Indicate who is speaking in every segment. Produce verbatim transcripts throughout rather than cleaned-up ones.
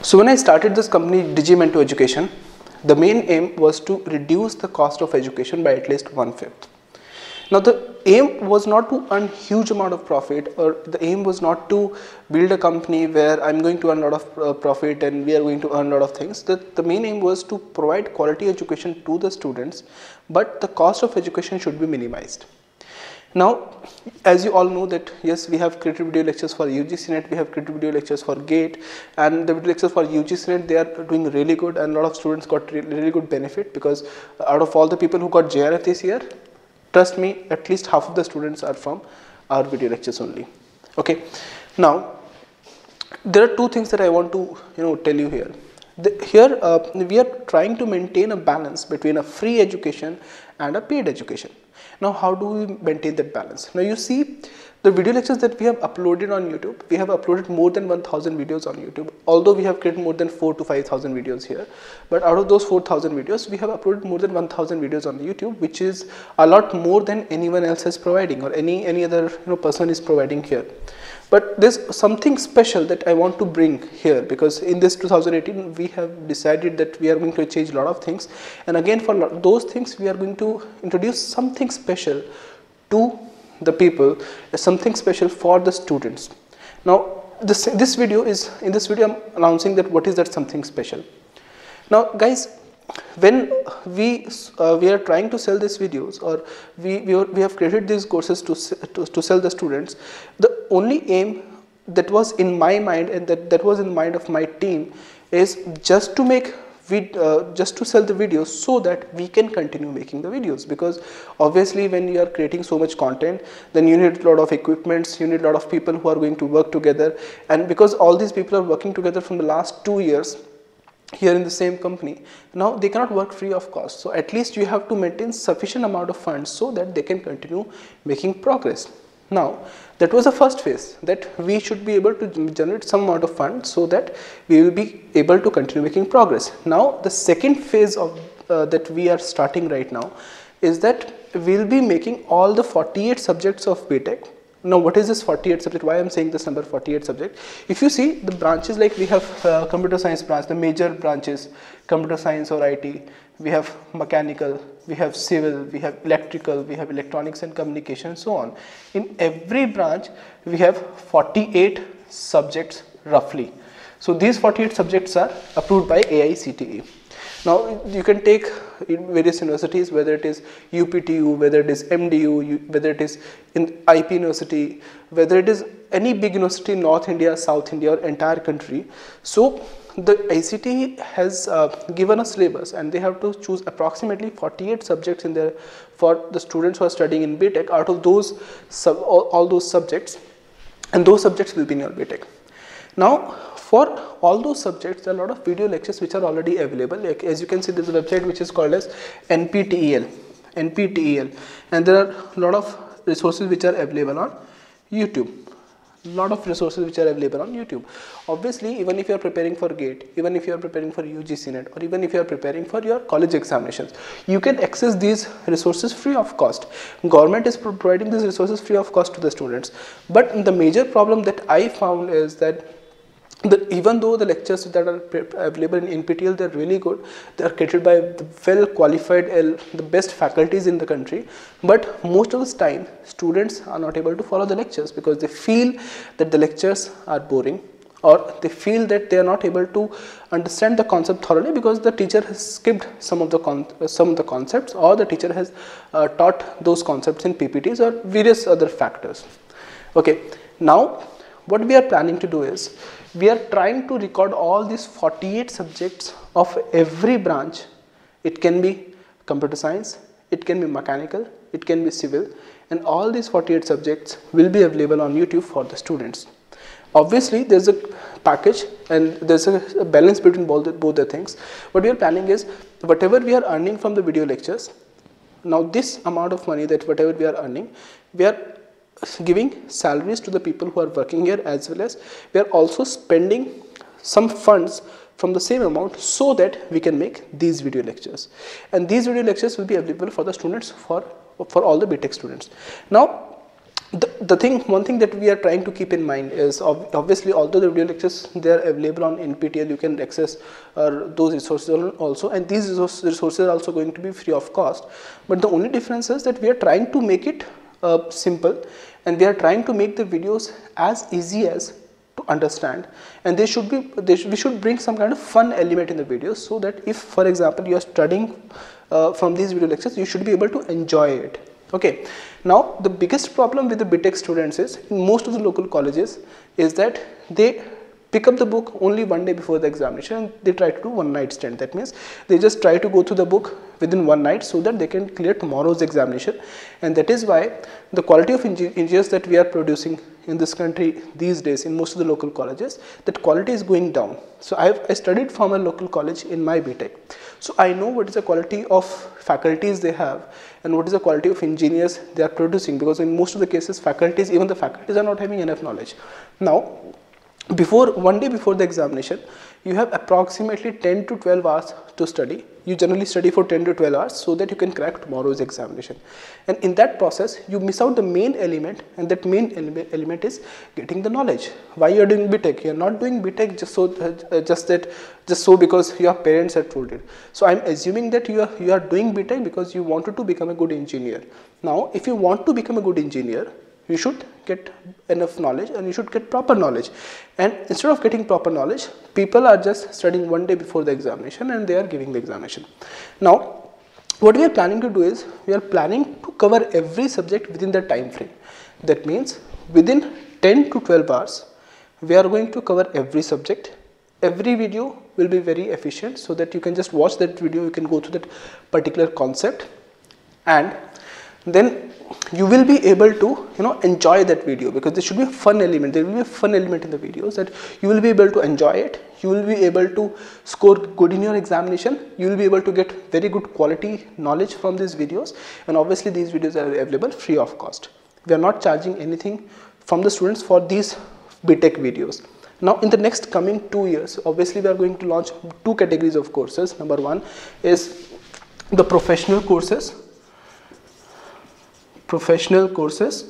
Speaker 1: So when I started this company Digimento Education, the main aim was to reduce the cost of education by at least one fifth. Now the aim was not to earn huge amount of profit, or the aim was not to build a company where I'm going to earn a lot of uh, profit and we are going to earn a lot of things. The, the main aim was to provide quality education to the students, but the cost of education should be minimized. Now, as you all know that yes, we have created video lectures for U G C Net, we have created video lectures for GATE, and the video lectures for U G C Net, they are doing really good, and a lot of students got really, really good benefit, because out of all the people who got J R F this year, trust me, at least half of the students are from our video lectures only. Okay. Now, there are two things that I want to you know tell you here. The, here uh, we are trying to maintain a balance between a free education and a paid education. Now, how do we maintain that balance? Now, you see the video lectures that we have uploaded on YouTube. We have uploaded more than one thousand videos on YouTube, although we have created more than four to five thousand videos here. But out of those four thousand videos, we have uploaded more than one thousand videos on YouTube, which is a lot more than anyone else is providing, or any, any other you know, person is providing here. But there's something special that I want to bring here, because in this two thousand eighteen, we have decided that we are going to change a lot of things. And again, for those things, we are going to introduce something special to the people, something special for the students. Now, this, this video is, in this video, I'm announcing that what is that something special. Now, guys, when we uh, we are trying to sell these videos, or we we, are, we have created these courses to, to to sell the students, the only aim that was in my mind, and that that was in the mind of my team, is just to make vid, uh, just to sell the videos so that we can continue making the videos. Because obviously, when you are creating so much content, then you need a lot of equipments, you need a lot of people who are going to work together, and because all these people are working together from the last two years here in the same company, now they cannot work free of cost. So at least you have to maintain sufficient amount of funds so that they can continue making progress. Now, that was the first phase, that we should be able to generate some amount of funds so that we will be able to continue making progress. Now, the second phase of uh, that we are starting right now is that we will be making all the forty-eight subjects of B.tech. Now, what is this forty-eight subject? Why I am saying this number forty-eight subject? If you see the branches, like we have uh, computer science branch, the major branches, computer science or I T, we have mechanical, we have civil, we have electrical, we have electronics and communication, so on. In every branch, we have forty-eight subjects roughly. So these forty-eight subjects are approved by A I C T E. Now, you can take in various universities, whether it is U P T U, whether it is M D U, whether it is in I P University, whether it is any big university in North India, South India, or entire country. So, the I C T E has uh, given a syllabus, and they have to choose approximately forty-eight subjects in there for the students who are studying in B.tech. Out of those, sub, all, all those subjects, and those subjects will be in your B.tech. Now, for all those subjects, there are a lot of video lectures which are already available. Like, as you can see, there is a website which is called as N P T E L, N P T E L, and there are a lot of resources which are available on YouTube. Lot of resources which are available on YouTube. Obviously, even if you are preparing for GATE, even if you are preparing for U G C Net, or even if you are preparing for your college examinations, you can access these resources free of cost. Government is providing these resources free of cost to the students. But the major problem that I found is that The, even though the lectures that are available in N P T E L, they are really good, they are created by the well qualified, the best faculties in the country, but most of the time students are not able to follow the lectures because they feel that the lectures are boring, or they feel that they are not able to understand the concept thoroughly because the teacher has skipped some of the con some of the concepts, or the teacher has uh, taught those concepts in P P Ts or various other factors. Okay, now what we are planning to do is, we are trying to record all these forty-eight subjects of every branch. It can be computer science, it can be mechanical, it can be civil, and all these forty-eight subjects will be available on YouTube for the students. Obviously, there's a package and there's a balance between both the, both the things. What we are planning is, whatever we are earning from the video lectures, now this amount of money, that whatever we are earning, we are giving salaries to the people who are working here, as well as we are also spending some funds from the same amount so that we can make these video lectures, and these video lectures will be available for the students, for for all the B.tech students. Now, The, the thing, one thing that we are trying to keep in mind is ob obviously although the video lectures they are available on N P T E L, you can access uh, those resources also, and these resources are also going to be free of cost. But the only difference is that we are trying to make it uh, simple, and we are trying to make the videos as easy as to understand, and they should be they should, we should bring some kind of fun element in the videos, so that if for example you are studying uh, from these video lectures, you should be able to enjoy it. Okay, now the biggest problem with the B tech students is in most of the local colleges is that they pick up the book only one day before the examination and they try to do one night stand. That means they just try to go through the book within one night so that they can clear tomorrow's examination, and that is why the quality of engineers that we are producing in this country these days in most of the local colleges, that quality is going down. So I, I studied from a local college in my B tech, so I know what is the quality of faculties they have and what is the quality of engineers they are producing, because in most of the cases faculties, even the faculties are not having enough knowledge. Now before one day before the examination, you have approximately ten to twelve hours to study. You generally study for ten to twelve hours so that you can crack tomorrow's examination, and in that process you miss out the main element, and that main element is getting the knowledge. Why you are doing B tech? You are not doing B tech just so uh, just that just so because your parents have told it. So I am assuming that you are you are doing B tech because you wanted to become a good engineer. Now if you want to become a good engineer, you should get enough knowledge and you should get proper knowledge, and instead of getting proper knowledge, people are just studying one day before the examination and they are giving the examination. Now what we are planning to do is we are planning to cover every subject within the time frame. That means within ten to twelve hours we are going to cover every subject. Every video will be very efficient so that you can just watch that video, you can go through that particular concept, and then you will be able to you know enjoy that video, because there should be a fun element. There will be a fun element in the videos that you will be able to enjoy it. You will be able to score good in your examination. You will be able to get very good quality knowledge from these videos, and obviously these videos are available free of cost. We are not charging anything from the students for these B tech videos. Now in the next coming two years, obviously we are going to launch two categories of courses. Number one is the professional courses. Professional courses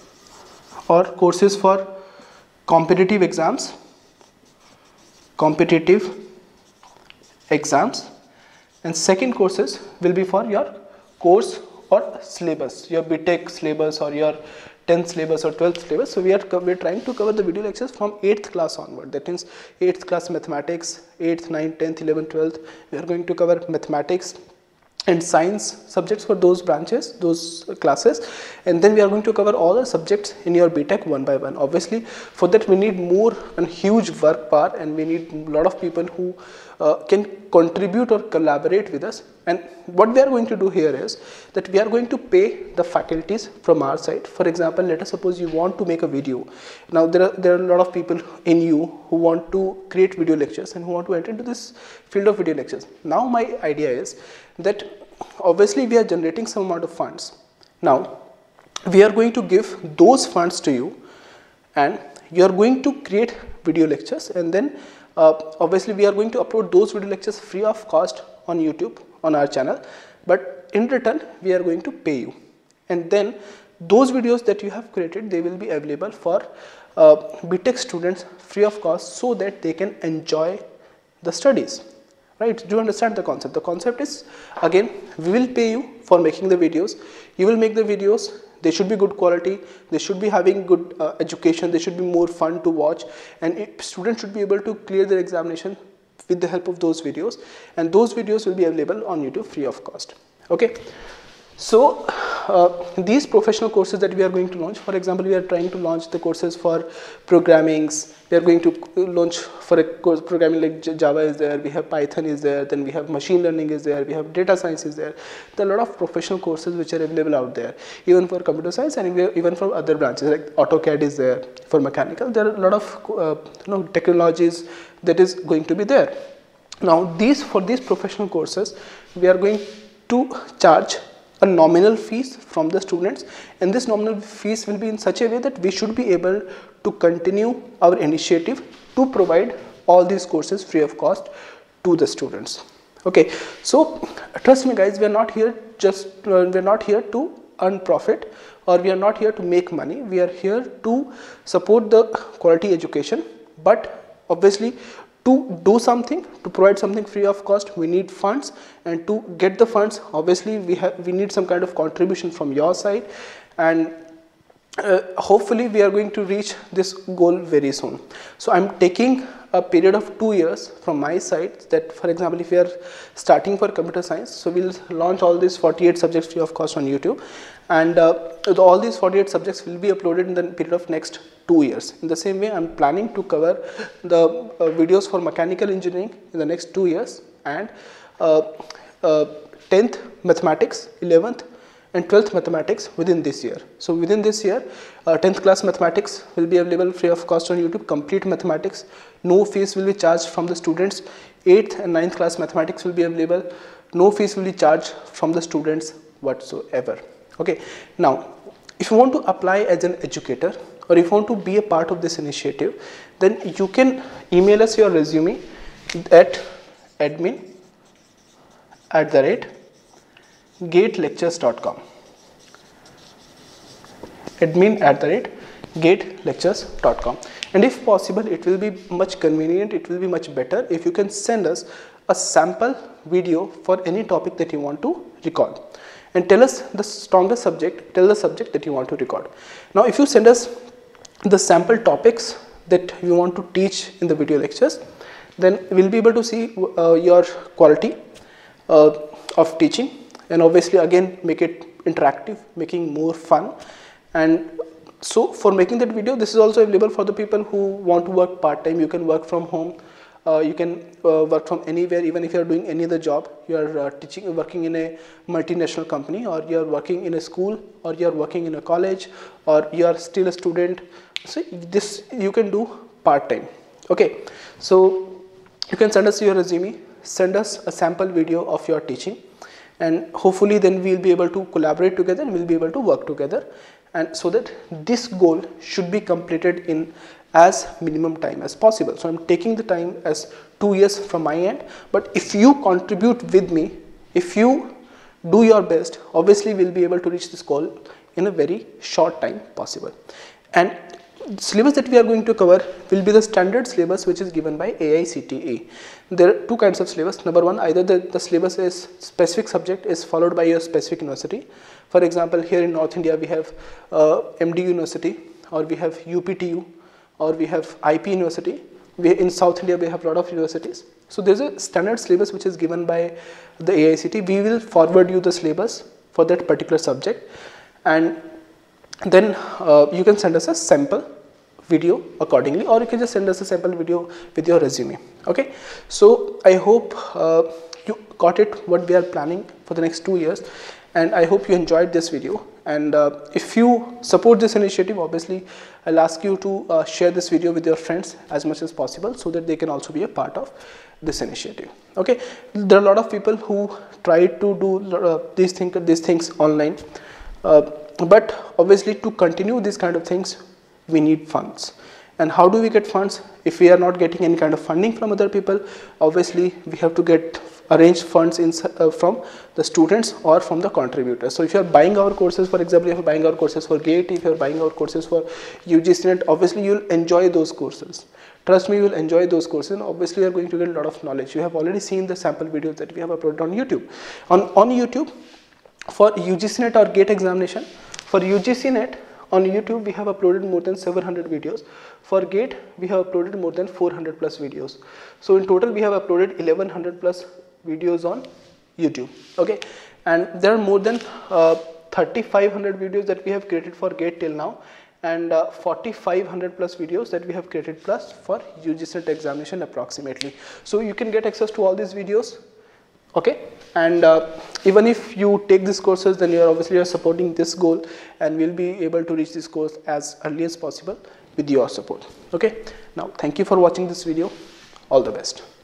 Speaker 1: or courses for competitive exams, competitive exams, and second courses will be for your course or syllabus, your B tech syllabus or your tenth syllabus or twelfth syllabus. So we are we are trying to cover the video lectures from eighth class onward. That means eighth class mathematics, eighth, ninth, tenth, eleventh, twelfth. We are going to cover mathematics and science subjects for those branches, those classes, and then we are going to cover all the subjects in your B tech one by one. Obviously for that we need more and huge work power, and we need a lot of people who uh, can contribute or collaborate with us. And what we are going to do here is that we are going to pay the faculties from our side. For example, let us suppose you want to make a video. Now there are there are a lot of people in you who want to create video lectures and who want to enter into this field of video lectures. Now my idea is that obviously we are generating some amount of funds. Now we are going to give those funds to you, and you are going to create video lectures, and then uh, obviously we are going to upload those video lectures free of cost on YouTube on our channel, but in return we are going to pay you, and then those videos that you have created, they will be available for uh, B tech students free of cost so that they can enjoy the studies. Right? Do you understand the concept? The concept is, again, we will pay you for making the videos. You will make the videos. They should be good quality. They should be having good uh, education. They should be more fun to watch, and it, students should be able to clear their examination with the help of those videos, and those videos will be available on YouTube free of cost. Okay. So uh, these professional courses that we are going to launch, for example, we are trying to launch the courses for programmings. We are going to launch for a course programming like Java is there, we have Python is there, then we have machine learning is there, we have data science is there. There are a lot of professional courses which are available out there, even for computer science and even for other branches like AutoCAD is there for mechanical. There are a lot of uh, you know, technologies that is going to be there. Now these for these professional courses, we are going to charge a nominal fees from the students, and this nominal fees will be in such a way that we should be able to continue our initiative to provide all these courses free of cost to the students. Okay, so trust me guys, we are not here just uh, we are not here to earn profit, or we are not here to make money. We are here to support the quality education, but obviously to do something, to provide something free of cost, we need funds, and to get the funds, obviously we have we need some kind of contribution from your side, and uh, hopefully we are going to reach this goal very soon. So I'm taking a period of two years from my side, that for example if we are starting for computer science, so we'll launch all these forty-eight subjects free of cost on YouTube, and uh, all these forty-eight subjects will be uploaded in the period of next two years. In the same way, I'm planning to cover the uh, videos for mechanical engineering in the next two years, and uh, uh, tenth mathematics, eleventh and twelfth mathematics within this year. So within this year, uh, tenth class mathematics will be available free of cost on YouTube, complete mathematics, no fees will be charged from the students. eighth and ninth class mathematics will be available, no fees will be charged from the students whatsoever. Okay, now if you want to apply as an educator, or if you want to be a part of this initiative, then you can email us your resume at admin at the rate gate lectures dot com, admin at the rate gate lectures dot com, and if possible it will be much convenient, it will be much better if you can send us a sample video for any topic that you want to record, and tell us the strongest subject, tell the subject that you want to record. Now if you send us the sample topics that you want to teach in the video lectures, then we'll be able to see uh, your quality uh, of teaching, and obviously again make it interactive, making more fun. And so for making that video, this is also available for the people who want to work part-time. You can work from home, uh, you can uh, work from anywhere, even if you are doing any other job, you are uh, teaching, working in a multinational company, or you are working in a school, or you are working in a college, or you are still a student. So this you can do part-time. Okay, so you can send us your resume, send us a sample video of your teaching, and hopefully then we'll be able to collaborate together, and we'll be able to work together, and so that this goal should be completed in as minimum time as possible. So I'm taking the time as two years from my end, but if you contribute with me, if you do your best, obviously we'll be able to reach this goal in a very short time possible. And syllabus that we are going to cover will be the standard syllabus which is given by A I C T E. There are two kinds of syllabus. Number one, either the, the syllabus is specific subject is followed by your specific university. For example, here in North India we have uh, M D U University, or we have U P T U, or we have I P University. We, in South India we have a lot of universities. So there's a standard syllabus which is given by the A I C T E. We will forward you the syllabus for that particular subject, and then uh, you can send us a sample video accordingly, or you can just send us a sample video with your resume. Okay, so I hope uh, you got it what we are planning for the next two years, and I hope you enjoyed this video. And uh, if you support this initiative, obviously I'll ask you to uh, share this video with your friends as much as possible, so that they can also be a part of this initiative. Okay, there are a lot of people who try to do uh, these things these things online, uh, but obviously to continue these kind of things we need funds. And how do we get funds? If we are not getting any kind of funding from other people, obviously we have to get arrange funds in, uh, from the students or from the contributors. So if you are buying our courses, for example, if you are buying our courses for GATE, if you are buying our courses for U G C net, obviously you will enjoy those courses. Trust me, you will enjoy those courses, and obviously you are going to get a lot of knowledge. You have already seen the sample videos that we have uploaded on YouTube. On, on YouTube, for U G C net or GATE examination, for U G C net, on YouTube we have uploaded more than seven hundred videos. For GATE we have uploaded more than four hundred plus videos. So in total we have uploaded eleven hundred plus videos on YouTube. Okay, and there are more than uh, thirty-five hundred videos that we have created for GATE till now, and uh, forty-five hundred plus videos that we have created plus for U G C net examination approximately. So you can get access to all these videos. Okay, and uh, even if you take these courses, then you are obviously you are supporting this goal, and we'll be able to reach this course as early as possible with your support. Okay, now thank you for watching this video. All the best.